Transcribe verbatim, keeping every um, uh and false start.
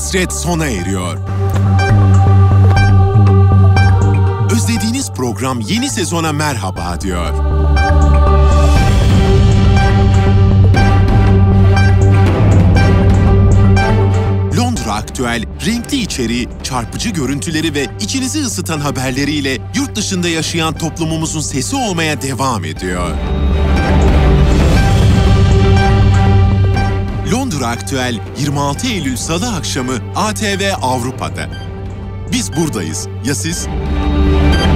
hasret sona eriyor. Özlediğiniz program yeni sezona merhaba diyor. Londra Aktüel, renkli içeriği, çarpıcı görüntüleri ve içinizi ısıtan haberleriyle yurt dışında yaşayan toplumumuzun sesi olmaya devam ediyor. Londra Aktüel, yirmi altı Eylül Salı akşamı A T V Avrupa'da. Biz buradayız. Ya siz?